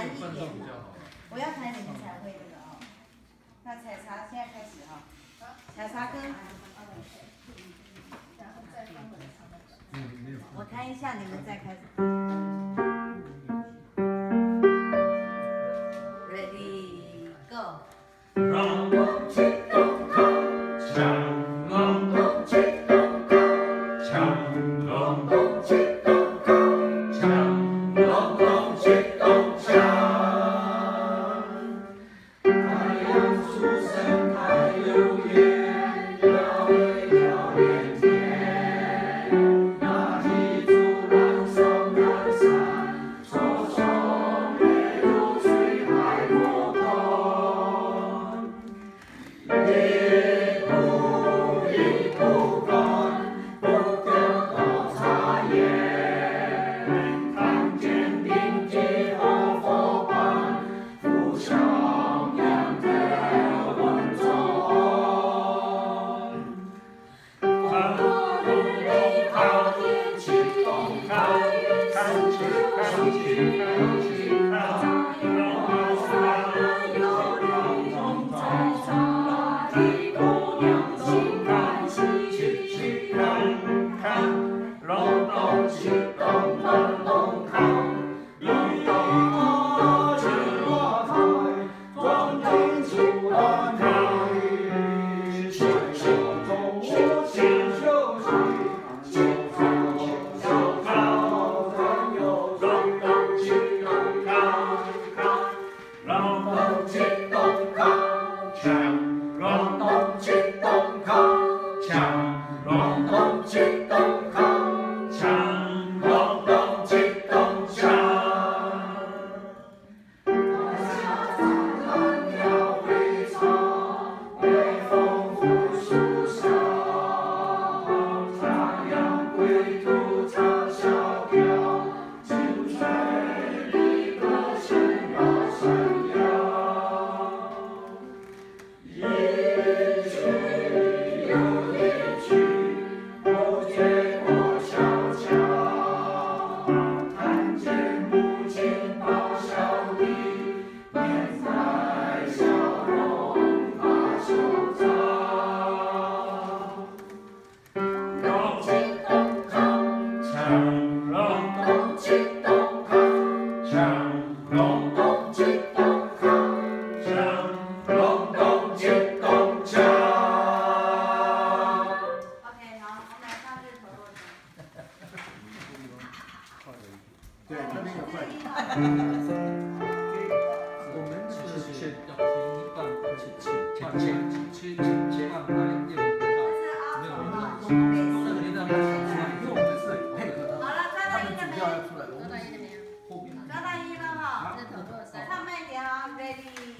易一点嘛。我要弹你们才会这个哦。那采茶现在开始哈，采茶歌。我弹一下，你们再开始。Ready go。让我去东靠，强龙东去东靠，强龙东去东靠，强龙东去东靠。太阳出生太有眼，摇一摇连天。那提出南山南山，匆匆飞入水海波涛。一步一步赶，不掉到茶叶。看见冰肌和伙伴，互相两个温存。看日里好天气，看看去看去看去看，我山有龙凤在茶的姑娘心欢喜，去看龙东去东看东看，龙东去我台，光天出南海，去东我去休息，去小高山有龙东去东看，龙东去东看，强龙东去东看，强龙东去东看，强龙东去东看。晚霞灿烂鸟飞唱，微风拂树梢，太阳归途长萧条，清水里歌声绕山腰。一曲又一曲，不觉过小桥，看见母亲抱小弟，面带笑容把手招。龙去东靠，强龙东去东靠，强龙东去东靠，强龙东去东靠。OK， 好，我们来唱日头落山。 对，那边有快。 我们其实要听一半，千万不要念不到，没有那个年代很少出来，因为我们是配合好了，抓到一了没？ 要出来，我们抓到一了哈。日头落山。唱慢一点啊 ，Ready。